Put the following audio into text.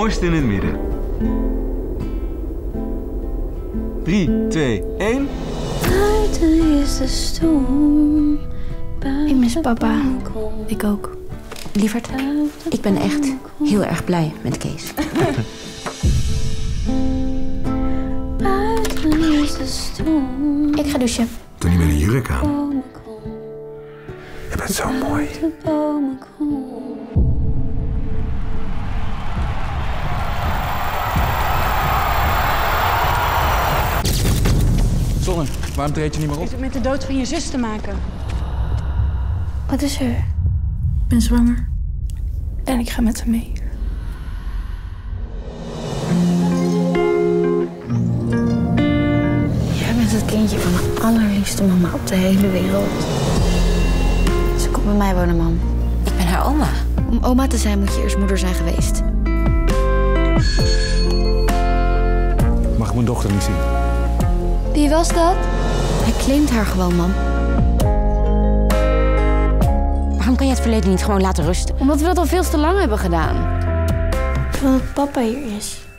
mooiste in het midden. 3, 2, 1. Buiten is de storm. Ik mis papa. Ik ook. Lieverd, ik ben echt heel erg blij met Kees. Buiten is de storm. Ik ga douchen. Doe niet meer een jurk aan. Je bent zo mooi. De bomen komen. Zonne, waarom treed je niet meer op? Heeft het met de dood van je zus te maken? Wat is er? Ik ben zwanger. En ik ga met hem mee. Jij bent het kindje van de allerliefste mama op de hele wereld. Ze komt bij mij wonen, mam. Ik ben haar oma. Om oma te zijn moet je eerst moeder zijn geweest. Mag ik mijn dochter niet zien? Wie was dat? Hij claimt haar gewoon, mam. Waarom kan je het verleden niet gewoon laten rusten? Omdat we dat al veel te lang hebben gedaan. Ik wil dat papa hier is.